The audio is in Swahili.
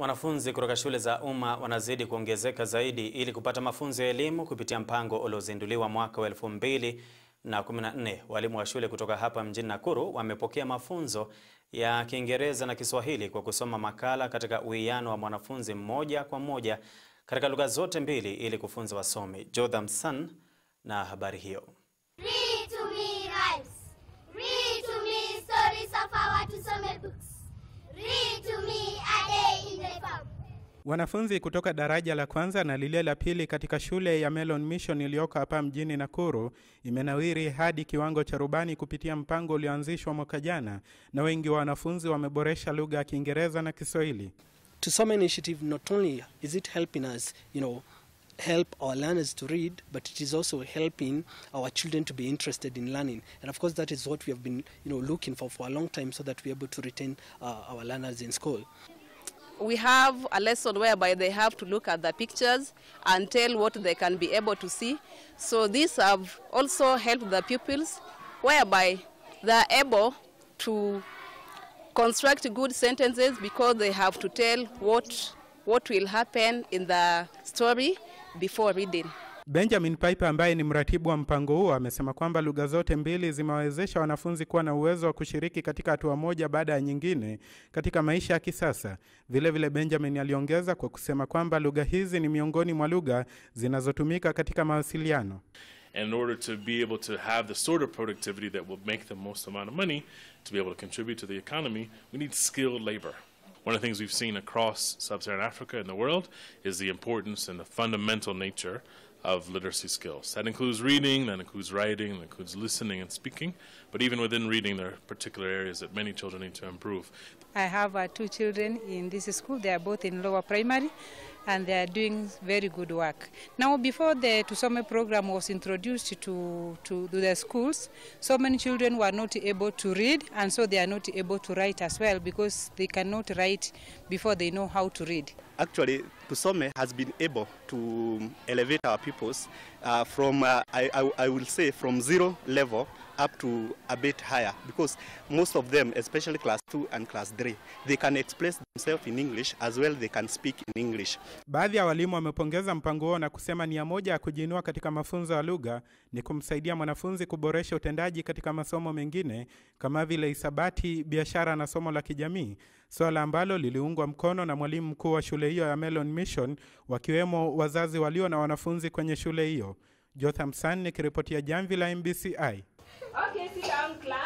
Wanafunzi kutoka shule za umma wanazidi kuongezeka zaidi ili kupata mafunzo ya elimu kupitia mpango uliozinduliwa mwaka wa 2014. Walimu wa shule kutoka hapa mjini Nakuru wamepokea mafunzo ya Kiingereza na Kiswahili kwa kusoma makala katika uwiano wa mwanafunzi mmoja kwa moja katika lugha zote mbili ili kufunza wasomi. Jotham San na habari hiyo. Read to me rhymes. Read to me stories of our tusome books. Read to me a day in the farm. Wanafunzi kutoka daraja la kwanza na lile la pili katika shule ya Melon Mission iliyoko hapa mjini Nakuru imenawiri hadi kiwango cha rubani kupitia mpango ulioanzishwa mwaka jana, na wengi wa wanafunzi wameboresha lugha ya Kiingereza na Kiswahili. Tusome initiative not only is it helping us, help our learners to read, but it is also helping our children to be interested in learning. And of course that is what we have been looking for a long time, so that we are able to retain our learners in school. We have a lesson whereby they have to look at the pictures and tell what they can be able to see. So these have also helped the pupils whereby they are able to construct good sentences because they have to tell what will happen in the story before reading. Benjamin Piper ambaye ni mratibu wa mpango huo amesema kwamba lugha zote mbili zimewawezesha wanafunzi kuwa na uwezo wa kushiriki katika hatua moja baada ya nyingine katika maisha ya kisasa. Vile vile Benjamin aliongeza kwa kusema kwamba lugha hizi ni miongoni mwa lugha zinazotumika katika mawasiliano. In order to be able to have the sort of productivity that will make the most amount of money to be able to contribute to the economy, we need skilled labor. One of the things we've seen across sub-Saharan Africa and the world is the importance and the fundamental nature of literacy skills. That includes reading, that includes writing, that includes listening and speaking. But even within reading, there are particular areas that many children need to improve. I have 2 children in this school. They are both in lower primary, and they are doing very good work. Now, before the Tusome program was introduced to the schools, so many children were not able to read, and so they are not able to write as well, because they cannot write before they know how to read. Actually, Tusome has been able to elevate our pupils from, I will say, from 0 level up to a bit higher, because most of them, especially class 2 and class 3, they can express themselves in English as well they can speak in English. Baadhi ya walimu wamepongeza mpango huo na kusema nia moja ya kujiinua katika mafunzo ya lugha ni kumsaidia mwanafunzi kuboresha utendaji katika masomo mengine kama vile hisabati, biashara na somo la kijamii, swala ambalo liliungwa mkono na mwalimu mkuu wa shule hiyo ya Melon Mission, wakiwemo wazazi walio na wanafunzi kwenye shule hiyo. Jotham San nikiripotia jamvi la MBCI. Okay, sit down class.